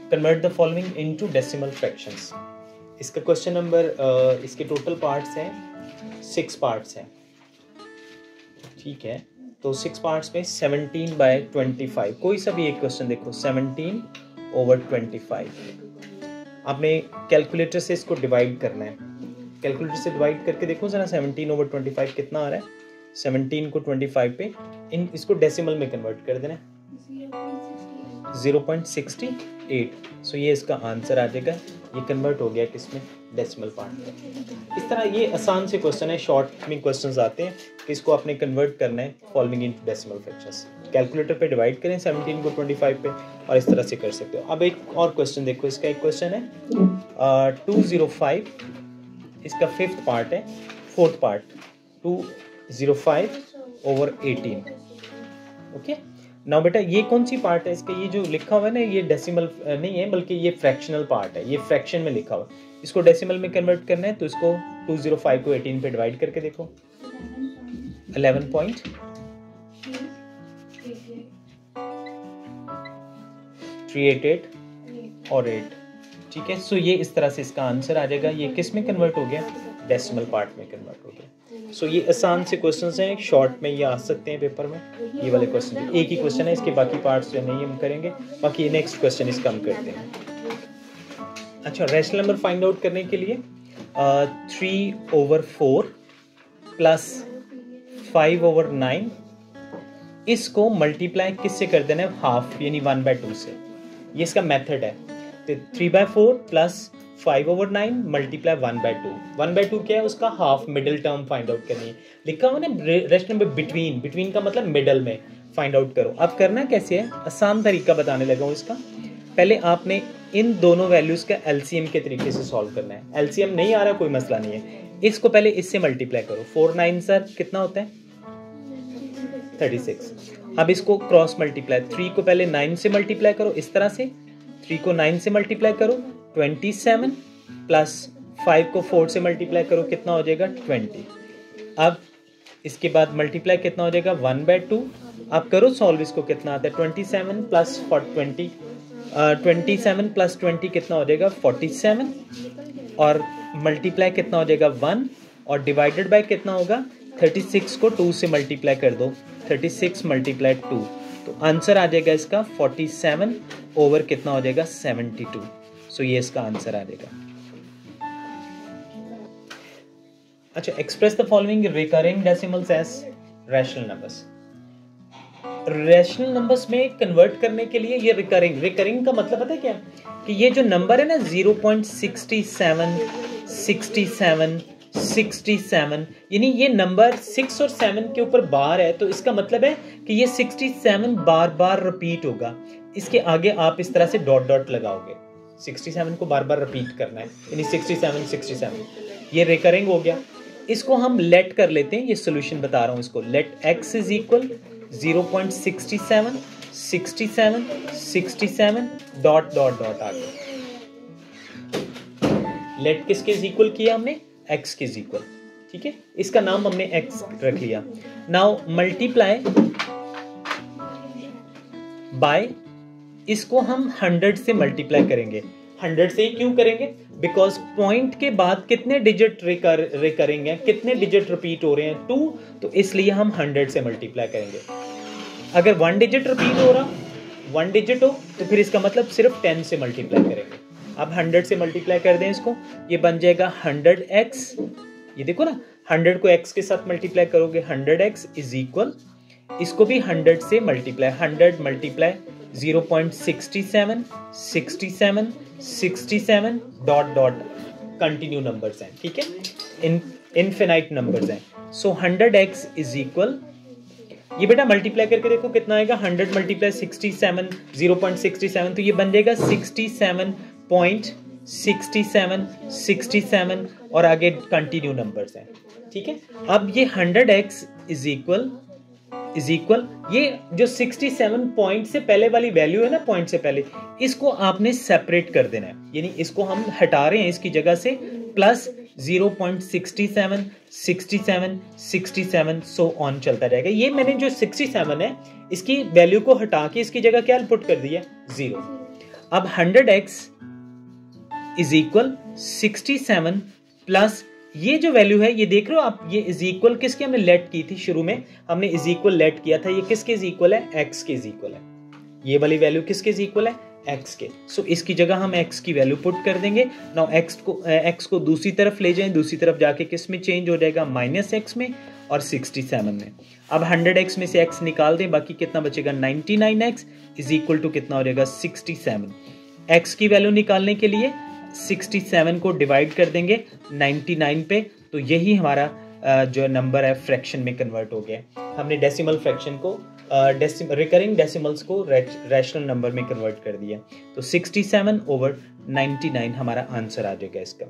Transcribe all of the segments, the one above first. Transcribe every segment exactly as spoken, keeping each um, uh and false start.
Convert the following into decimal fractions. इसका question number, इसके total parts हैं, six parts हैं, ठीक है। तो सिक्स पार्ट्स में सेवनटीन बाय ट्वेंटी फाइव, कोई सा भी एक क्वेश्चन देखो, सेवनटीन ओवर ट्वेंटी फाइव, आपने कैलकुलेटर से इसको डिवाइड करना है। कैलकुलेटर से डिवाइड करके देखो जरा, सेवनटीन ओवर ट्वेंटी फाइव कितना आ रहा है। सेवनटीन को ट्वेंटी फाइव पे इन इसको डेसिमल में कन्वर्ट कर देना, zero point six eight. So ये इसका आंसर आ जाएगा। ये कन्वर्ट हो गया किसमें, डेसिमल पार्ट में। इस तरह ये आसान से क्वेश्चन है, शॉर्ट में क्वेश्चंस आते हैं कि इसको आपने कन्वर्ट करना है following into decimal fractions. Calculator पे डिवाइड करें सेवनटीन को ट्वेंटी फाइव पे और इस तरह से कर सकते हो। अब एक और क्वेश्चन देखो, इसका एक क्वेश्चन है टू ज़ीरो फाइव, इसका फिफ्थ पार्ट है, fourth part, two zero five over eighteen. Okay, now बेटा ये कौन सी पार्ट है इसका, ये जो लिखा हुआ है ना, ये डेसिमल नहीं है बल्कि ये फ्रैक्शनल पार्ट है, ये फ्रैक्शन में लिखा हुआ है। इसको डेसिमल में कन्वर्ट करना है तो इसको टू ज़ीरो फाइव को एटीन पे डिवाइड करके देखो, eleven point three eight eight और एट, ठीक है। सो ये इस तरह से इसका आंसर आ जाएगा। ये किस में कन्वर्ट हो गया, डेसिमल पार्ट में कन्वर्ट हो गया। सो so, ये आसान से क्वेश्चंस हैं, शॉर्ट में ये आ सकते हैं पेपर में। ये वाले क्वेश्चन एक ही क्वेश्चन है, इसके बाकी पार्ट्स जो नहीं हम करेंगे, बाकी नेक्स्ट क्वेश्चन इसका हम करते हैं। अच्छा, रैशनल नंबर फाइंड आउट करने के लिए three over four plus five over nine, इसको मल्टीप्लाई किससे कर देना है, हाफ, यानी वन बाय टू से। ये इसका मेथड है। तो three by four plus five over nine multiply one by two. One by two क्या है, उसका half, middle term find out करनी है। लिखा हुआ ना रेस्ट नंबर बिटवीन, बिटवीन का मतलब मिडल में फाइंड आउट करो। अब करना कैसे है, आसान तरीका बताने लगा हूँ इसका। पहले आपने इन दोनों वैल्यूज का एलसीएम के तरीके से सॉल्व करना है। एलसीएम नहीं आ रहा, कोई मसला नहीं है, इसको पहले इससे मल्टीप्लाई करो। फोर नाइन सर कितना होता है, थर्टी सिक्स। अब इसको क्रॉस मल्टीप्लाई, थ्री को पहले नाइन से मल्टीप्लाई करो, इस तरह से थ्री को नाइन से मल्टीप्लाई करो, ट्वेंटी सेवन प्लस फाइव को फोर से मल्टीप्लाई करो, कितना हो जाएगा, ट्वेंटी। अब इसके बाद मल्टीप्लाई कितना हो जाएगा, वन बाय टू। अब करो सॉल्व, इसको कितना आता है, twenty seven plus twenty, twenty seven plus twenty कितना हो जाएगा, फोर्टी सेवन। और मल्टीप्लाई कितना हो जाएगा, वन, और डिवाइडेड बाय कितना होगा, थर्टी सिक्स को टू से मल्टीप्लाई कर दो, थर्टी सिक्स मल्टीप्लाई टू, तो आंसर आ जाएगा इसका फोर्टी सेवन ओवर कितना हो जाएगा, सेवेंटी टू। सो ये इसका आंसर आ जाएगा। अच्छा, express the following recurring decimals as rational numbers. Rational numbers में कन्वर्ट करने के लिए ये रिकरिंग, रिकरिंग का मतलब पता है क्या, कि ये जो नंबर है ना zero point six seven, sixty seven, sixty seven, यानी ये नंबर सिक्स और सेवन के ऊपर बार है, तो इसका मतलब है कि ये सिक्सटी सेवन बार बार रिपीट होगा। इसके आगे आप इस तरह से डॉट डॉट लगाओगे, सिक्सटी सेवन को बार बार रिपीट करना है, यानी सिक्सटी सेवन, सिक्सटी सेवन, ये रिकरिंग हो गया। इसको हम लेट कर लेते हैं, ये सॉल्यूशन बता रहा हूं इसको। Let x is equal zero point six seven, sixty seven, sixty seven, dot dot dot आ गया। लेट किसके इज इक्वल किया हमने, x के इज इक्वल, ठीक है। इसका नाम हमने x रख लिया। नाउ मल्टीप्लाई बाय, इसको हम हंड्रेड से मल्टीप्लाई करेंगे। हंड्रेड से ही क्यों करेंगे, बिकॉज पॉइंट के बाद कितने डिजिट रिकर रिकरिंग है, कितने डिजिट रिपीट हो रहे हैं, टू, तो इसलिए हम हंड्रेड से मल्टीप्लाई करेंगे। अगर वन डिजिट रिपीट हो रहा, वन डिजिट हो, तो फिर इसका मतलब सिर्फ टेन से मल्टीप्लाई करेंगे। अब हंड्रेड से मल्टीप्लाई कर दें इसको, ये बन जाएगा हंड्रेड एक्स। ये देखो ना, हंड्रेड को x के साथ मल्टीप्लाई करोगे, हंड्रेड एक्स इज इक्वल, इसको भी हंड्रेड से multiply, hundred multiply zero point six seven, sixty seven, sixty seven, dot dot, continue numbers हैं, ठीक है, इन इनफिनाइट नंबर्स हैं। So hundred x is equal, ये बेटा मल्टीप्लाई करके देखो कितना आएगा, hundred multiply sixty seven, zero point six seven, तो ये बन जाएगा sixty seven point sixty seven, sixty seven, और आगे कंटिन्यू नंबर्स हैं, ठीक है। अब ये hundred x is equal is equal ये जो सिक्सटी सेवन पॉइंट से पहले वाली वैल्यू है ना, पॉइंट से पहले, इसको आपने सेपरेट कर देना है, यानी इसको हम हटा रहे हैं इसकी जगह से, plus zero point six seven, sixty seven, sixty seven, so on चलता रहेगा। ये मैंने जो सिक्सटी सेवन है इसकी वैल्यू को हटा के इसकी जगह क्या पुट कर दिया, जीरो। अब hundred x is equal sixty seven plus ये जो वैल्यू है ये देख रहे हो आप, ये इज इक्वल किसके हमने लेट की थी शुरू में, हमने इज इक्वल लेट किया था, ये किसके इज इक्वल है, एक्स के इज इक्वल है। ये वाली वैल्यू किसके इज इक्वल है, एक्स के। सो so, इसकी जगह हम एक्स की वैल्यू पुट कर देंगे। नाउ एक्स को एक्स को दूसरी तरफ ले जाएं, दूसरी तरफ जाके किस में चेंज हो जाएगा, माइनस एक्स में और सिक्सटी सेवन में। अब हंड्रेड एक्स में से एक्स निकाल दें, बाकी कितना बचेगा, ninety nine x is equal to कितना हो जाएगा, सिक्सटी सेवन। एक्स की वैल्यू निकालने के लिए सिक्सटी सेवन को डिवाइड कर देंगे नाइंटी नाइन पे, तो यही हमारा जो नंबर है फ्रैक्शन में कन्वर्ट हो गया। हमने डेसिमल फ्रैक्शन को रिकरिंग डेसिमल्स को रैशनल नंबर में कन्वर्ट कर दिया। तो sixty seven over ninety nine हमारा आंसर आ जाएगा इसका।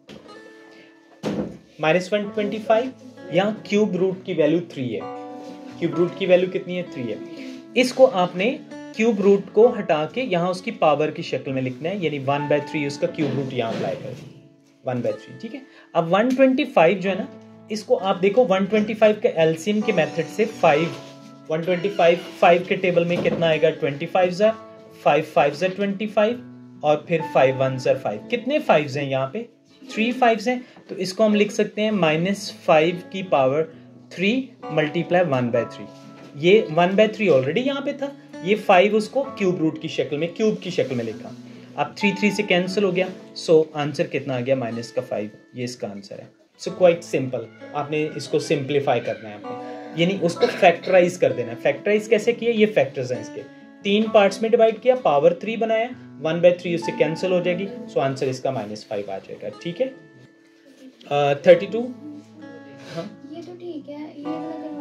माइनस वन ट्वेंटी फाइव, यहाँ क्यूब रूट की वैल्यू थ्री है, क्यूब रूट की वैल्यू कितनी है, थ्री है। इसको आपने क्यूब रूट को हटा के यहाँ उसकी पावर की शक्ल में लिखना है, यानी वन बाय थ्री उसका क्यूब रूट यहाँ अप्लाई कर वन बाय थ्री, ठीक है। अब वन ट्वेंटी फाइव जो है ना, इसको आप देखो वन ट्वेंटी फाइव के एलसीएम के मेथड से five one twenty five five के टेबल में कितना आएगा, ट्वेंटी फाइव ज़र फाइव फाइव ज़र ट्वेंटी फाइव और फिर फाइव वन ज़र फाइव। कितने फाइव्स हैं यहाँ पे, थ्री फाइव्स हैं। तो इसको हम लिख सकते हैं माइनस फाइव की power three multiply one by three. ये वन बाय थ्री ऑलरेडी यहाँ पे था, ये फाइव उसको क्यूब रूट की शक्ल में, क्यूब की शक्ल में लिखा। अब थ्री थ्री से कैंसिल हो गया, सो so, आंसर कितना आ गया, माइनस का फाइव। ये इसका आंसर है। सो क्वाइट सिंपल, आपने इसको सिंप्लीफाई करना है आपने, यानी उसको फैक्टराइज कर देना है। फैक्टराइज कैसे किया, ये फैक्टर्स हैं इसके, तीन पार्ट्स में डिवाइड किया, पावर थ्री बनाया, वन बाय थ्री उससे कैंसिल हो जाएगी, सो so, आंसर इसका माइनस फाइव आ जाएगा, ठीक है। थर्टी टू, हाँ ये तो ठीक है, ये वाला करवा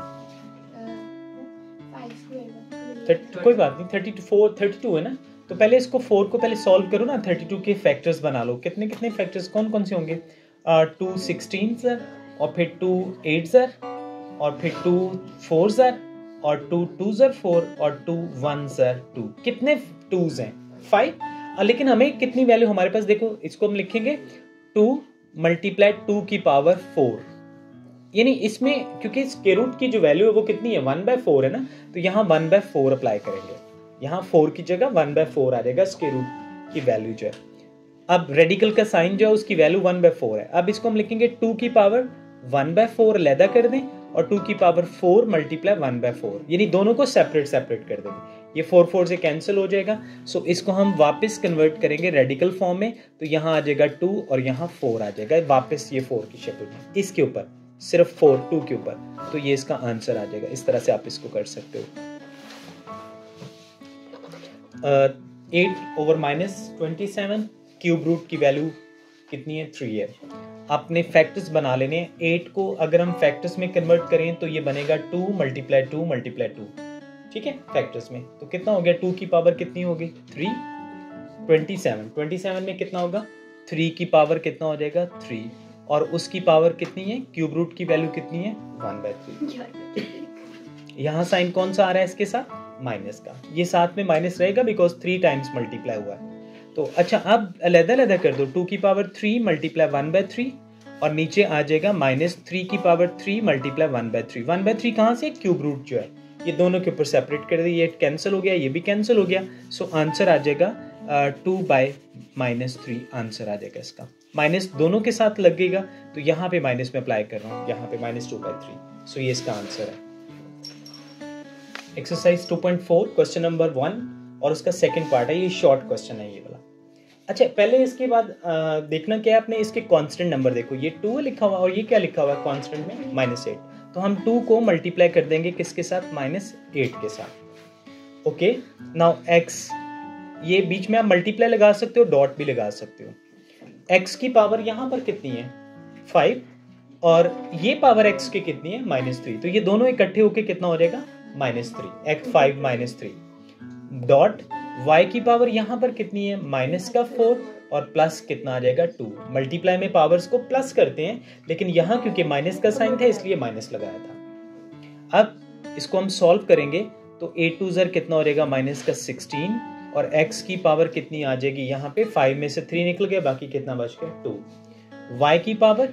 दें, कोई बात नहीं। Thirty two four thirty two है ना, तो पहले इसको फोर को पहले सॉल्व करो ना, थर्टी टू के फैक्टर्स बना लो। कितने कितने फैक्टर्स कौन कौन से होंगे, टू सिक्सटीन ज़र और फिर टू एट ज़र और फिर टू फोर ज़र और टू टू ज़र फोर और टू वन ज़र टू। कितने टूज हैं, फाइव। लेकिन हमें कितनी वैल्यू हमारे पास, देखो इसको हम लिखेंगे टू मल्टीप्लाई टू की पावर फोर, यानी इसमें क्योंकि स्क्वायर रूट की जो वैल्यू है वो कितनी है, वन बाय फोर है ना, तो यहाँ वन बाय फोर अप्लाई करेंगे, यहाँ फोर की जगह वन बाय फोर आ जाएगा स्क्वायर रूट की वैल्यू जो है। अब रेडिकल का साइन जो है उसकी वैल्यू वन बाय फोर है। अब इसको हम लिखेंगे टू की पावर वन बाय फोर अलहदा कर दें और टू की power four multiply one by four, यानी दोनों को सेपरेट सेपरेट कर देंगे। ये फोर फोर से कैंसिल हो जाएगा, सो so, इसको हम वापस कन्वर्ट करेंगे रेडिकल फॉर्म में, तो यहाँ आ जाएगा टू और यहाँ फोर आ जाएगा वापस ये फोर की शक्ल में, इसके ऊपर सिर्फ फोर टू के ऊपर, तो ये इसका आंसर आ जाएगा। इस तरह से आप इसको कर सकते हो। Eight over minus twenty seven, cube root की वैल्यू कितनी है, थ्री है। आपने फैक्टर्स बना लेने हैं। एट को अगर हम फैक्टर्स में कन्वर्ट करें तो ये बनेगा two multiply two multiply two, ठीक है, फैक्टर्स में। तो कितना हो गया, टू की पावर कितनी होगी, three, twenty seven, twenty seven में कितना होगा, थ्री की पावर कितना हो जाएगा, थ्री, और उसकी पावर कितनी है, क्यूब रूट की वैल्यू कितनी है, वन बाय थ्री। यहाँ साइन कौन सा आ रहा है इसके साथ, माइनस का, ये साथ में माइनस रहेगा बिकॉज थ्री टाइम्स मल्टीप्लाई हुआ है। तो अच्छा अब अलग अलग कर दो, टू की power three multiply one by three और नीचे आ जाएगा माइनस थ्री की power three multiply one by three. One by three कहाँ से, क्यूब रूट जो है, ये दोनों के ऊपर सेपरेट कर दिया, ये कैंसिल हो गया, ये भी कैंसिल हो गया, सो आंसर आ जाएगा two by minus three, answer आ जाएगा इसका। माइनस दोनों के साथ लगेगा तो यहाँ पे माइनस में अप्लाई कर रहा हूँ, यहाँ पे minus two by three, so ये इसका आंसर है। Exercise two point four question number one और उसका सेकंड पार्ट है, ये शॉर्ट क्वेश्चन है ये वाला। अच्छा पहले इसके बाद आ, देखना क्या है आपने, इसके कांस्टेंट नंबर देखो, ये टू लिखा हुआ और ये क्या लिखा हुआ है कांस्टेंट में, माइनस एट। तो हम टू को मल्टीप्लाई कर देंगे किसके साथ, माइनस एट के साथ। ओके, नाउ एक्स, ये बीच में आप मल्टीप्लाई लगा सकते हो, डॉट भी लगा सकते हो। एक्स की पावर यहाँ पर कितनी है, फाइव, और ये पावर एक्स की कितनी है, माइनस थ्री। तो ये दोनों इकट्ठे होके कितना हो जाएगा, minus three, x five minus three, dot y की पावर यहाँ पर कितनी है, माइनस का फोर, और प्लस कितना आ जाएगा, टू। मल्टीप्लाई में पावर्स को प्लस करते हैं, लेकिन यहाँ क्योंकि माइनस का साइन था इसलिए माइनस लगाया था। अब इसको हम सॉल्व करेंगे तो ए टू ज़र कितना हो जाएगा, माइनस का सिक्सटीन, और x की पावर कितनी आ जाएगी, यहाँ पे फाइव में से थ्री निकल गया, बाकी कितना बच गया, टू। y की पावर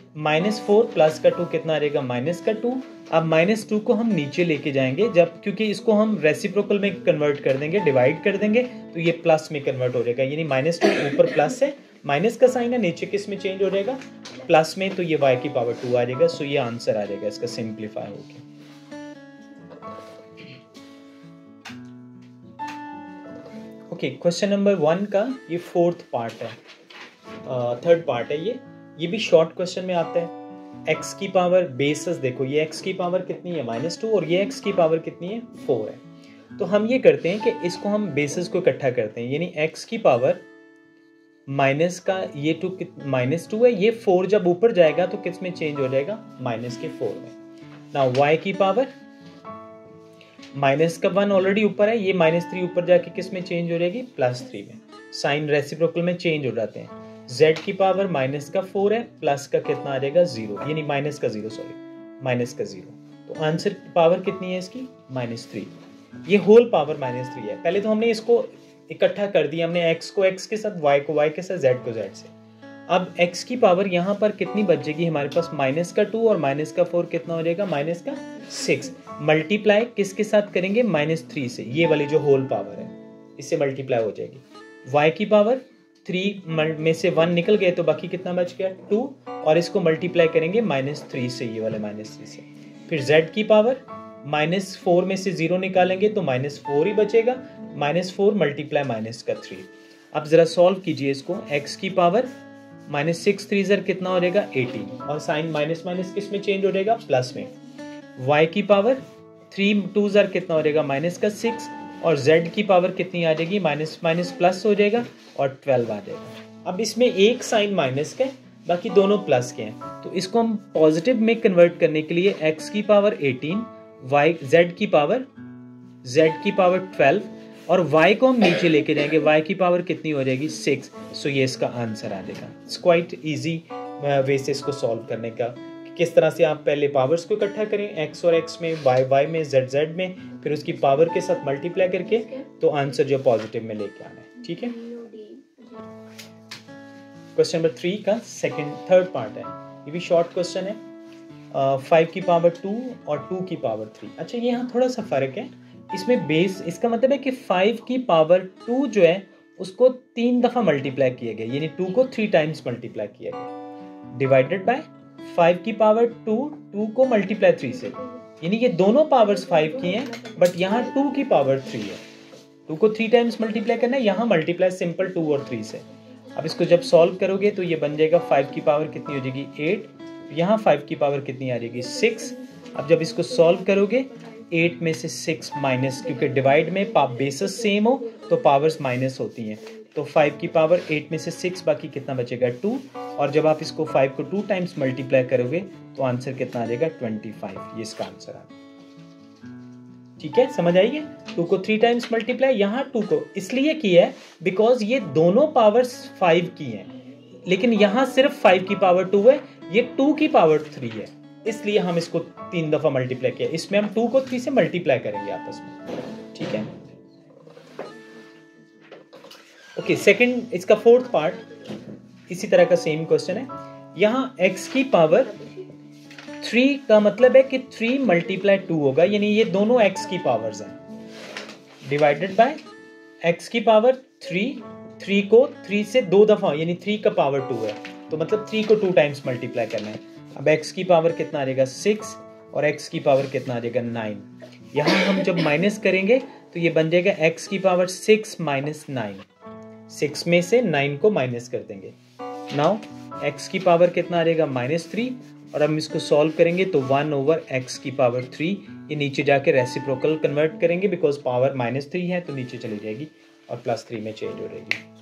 माइनस फोर प्लस का टू कितना आ जाएगा माइनस का टू। अब माइनस टू को हम नीचे लेके जाएंगे जब, क्योंकि इसको हम रेसिप्रोकल में कन्वर्ट कर देंगे, डिवाइड कर देंगे तो ये प्लस में कन्वर्ट हो जाएगा। यानी माइनस टू ऊपर प्लस है, माइनस का साइन है, नीचे किस में चेंज हो जाएगा प्लस में, तो ये वाई की पावर टू आ जाएगा। सो ये आंसर आ जाएगा इसका सिंप्लीफाई होके। ओके, क्वेश्चन नंबर वन का ये फोर्थ पार्ट है, थर्ड uh, पार्ट है ये ये भी शॉर्ट क्वेश्चन में आता है। x की पावर बेसिस देखो, ये x की पावर कितनी है माइनस टू और ये x की पावर कितनी है फोर है। तो हम ये करते हैं कि इसको हम बेसिस को इकट्ठा करते हैं, यानी x की पावर माइनस का ये टू माइनस टू है, ये फोर जब ऊपर जाएगा तो किस में चेंज हो जाएगा माइनस के फोर में। नाउ y की पावर माइनस का वन ऑलरेडी ऊपर है, ये माइनस थ्री ऊपर जाके किस में चेंज हो जाएगी प्लस थ्री में। साइन रेसिप्रोकल में चेंज हो जाते हैं। z की पावर माइनस का फोर है, प्लस का कितना आ जाएगा जीरो, यानी माइनस का जीरो सॉरी माइनस का जीरो। तो आंसर पावर कितनी है इसकी माइनस थ्री। ये होल पावर माइनस थ्री है। पहले तो हमने इसको इकट्ठा कर दिया, हमने x को x के साथ, y को y के साथ, z को z से। अब x की पावर यहाँ पर कितनी बचेगी हमारे पास माइनस का टू और माइनस का फोर कितना हो जाएगा माइनस का सिक्स। मल्टीप्लाई किसके साथ करेंगे माइनस थ्री से, ये वाली जो होल पावर है इससे मल्टीप्लाई हो जाएगी। y की पावर थ्री में से वन निकल गए तो बाकी कितना बच गया टू, और इसको मल्टीप्लाई करेंगे माइनस थ्री से, ये वाले माइनस थ्री से। फिर z की पावर माइनस फोर में से जीरो निकालेंगे तो माइनस फोर ही बचेगा, माइनस फोर मल्टीप्लाई माइनस का थ्री। अब जरा सॉल्व कीजिए इसको। x की पावर माइनस सिक्स थ्री जर कितना हो जाएगा एटीन, और साइन माइनस माइनस किस में चेंज हो जाएगा प्लस में। y की पावर थ्री टू जर कितना हो जाएगा माइनस का सिक्स, और z की पावर कितनी आ जाएगी माइनस माइनस प्लस हो जाएगा और ट्वेल्व आ जाएगा। अब इसमें एक साइन माइनस का है, बाकी दोनों प्लस के हैं, तो इसको हम पॉजिटिव में कन्वर्ट करने के लिए x की पावर एटीन, y z की पावर z की पावर ट्वेल्व और y को हम नीचे लेके जाएंगे, y की पावर कितनी हो जाएगी सिक्स। सो ये इसका आंसर आ जाएगा। इट्स क्वाइट इजी वे से इसको सॉल्व करने का, किस तरह से आप पहले पावर्स को इकट्ठा करें, x और x में, y y में, z z में, फिर उसकी पावर के साथ मल्टीप्लाई करके तो आंसर जो पॉजिटिव में लेके आना है। ठीक है, क्वेश्चन नंबर थ्री का सेकंड थर्ड पार्ट है, ये भी शॉर्ट क्वेश्चन है। फाइव uh, की पावर टू और टू की पावर थ्री। अच्छा, ये यहाँ थोड़ा सा फर्क है इसमें बेस, इसका मतलब है कि फाइव की पावर टू जो है उसको तीन दफा मल्टीप्लाई किया गया, यानी टू को थ्री टाइम्स मल्टीप्लाई किया गया, डिवाइडेड बाय फाइव की पावर टू, टू को मल्टीप्लाई थ्री से, यानी ये दोनों पावर्स फाइव की हैं बट यहाँ टू की पावर थ्री है। टू को थ्री टाइम्स मल्टीप्लाई करना है, यहाँ मल्टीप्लाई सिंपल टू और थ्री से। अब इसको जब सॉल्व करोगे तो ये बन जाएगा फाइव की पावर कितनी हो जाएगी एट, यहाँ फाइव की पावर कितनी आ जाएगी सिक्स। अब जब इसको सॉल्व करोगे एट में से सिक्स माइनस, क्योंकि डिवाइड में बेसिस सेम हो तो पावर्स माइनस होती हैं, तो फाइव की पावर एट में से सिक्स, बाकी कितना बचेगा टू, और जब आप इसको फाइव को टू टाइम्स मल्टीप्लाई करोगे तो आंसर कितना आ जाएगा ट्वेंटी फाइव। ये इसका आंसर आ। ठीक है, समझ आइए। टू को थ्री टाइम्स मल्टीप्लाई, यहाँ टू को इसलिए किया है बिकॉज ये दोनों पावर्स फाइव की हैं, लेकिन यहाँ सिर्फ फाइव की पावर टू है, ये टू की पावर थ्री है, इसलिए हम इसको तीन दफा मल्टीप्लाई किया। इसमें हम टू को थ्री से मल्टीप्लाई करेंगे आपस में। ठीक है, ओके। सेकंड, इसका फोर्थ पार्ट इसी तरह का सेम क्वेश्चन है। यहाँ x की पावर थ्री का मतलब है कि थ्री मल्टीप्लाई टू होगा, यानी ये दोनों x की पावर्स हैं, डिवाइडेड बाय x की पावर थ्री, थ्री को थ्री से दो दफा, यानी थ्री का पावर टू है, तो मतलब थ्री को टू टाइम्स मल्टीप्लाई करना है। अब x की पावर कितना आ जाएगा सिक्स और x की पावर कितना आ जाएगा नाइन। यहाँ हम जब माइनस करेंगे तो ये बन जाएगा x की power six minus nine, six में से नाइन को माइनस कर देंगे। नाउ x की पावर कितना आ जाएगा माइनस थ्री, और हम इसको सॉल्व करेंगे तो वन ओवर x की पावर थ्री, ये नीचे जाके रेसिप्रोकल कन्वर्ट करेंगे बिकॉज पावर माइनस थ्री है तो नीचे चली जाएगी और प्लस थ्री में चेंज हो जाएगी।